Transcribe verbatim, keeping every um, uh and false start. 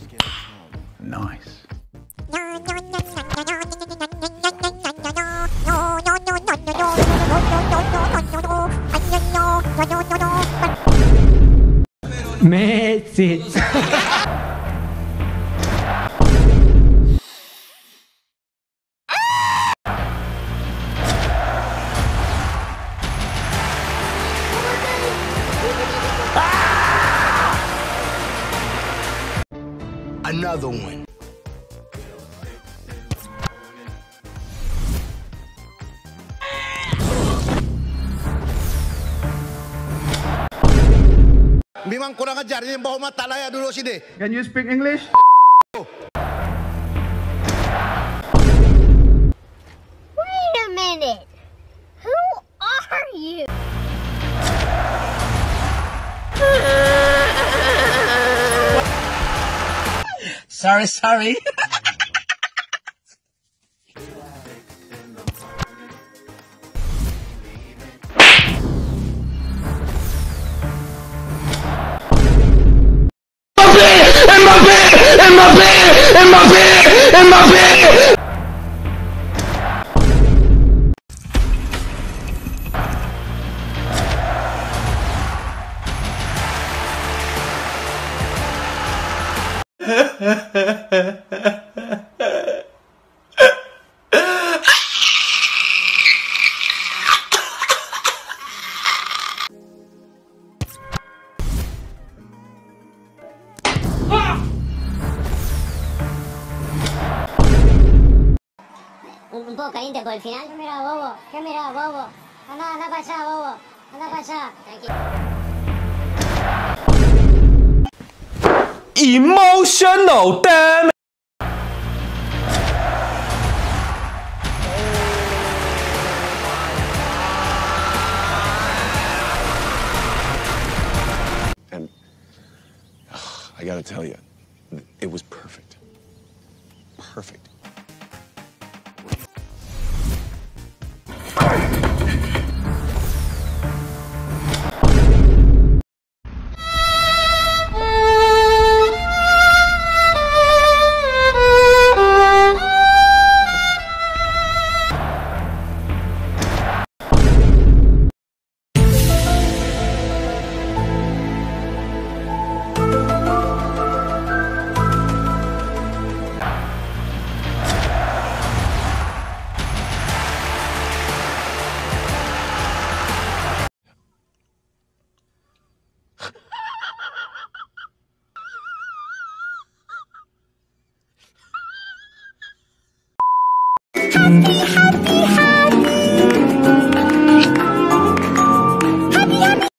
Nice. Message. Another one. Memang kurang ajar ni, bawa mata layar dulu sini. Can you speak English? Wait a minute. Who are you? Sorry, sorry. Mbappé! Mbappé! Mbappé! Un poco caliente por el final. ¿Qué mira, bobo? ¿Qué mira, bobo? Anda, anda para allá, bobo. Anda para allá. Tranquilo. Emotional damage. And ugh, I gotta tell you, it was perfect. Perfect. Happy, happy, happy.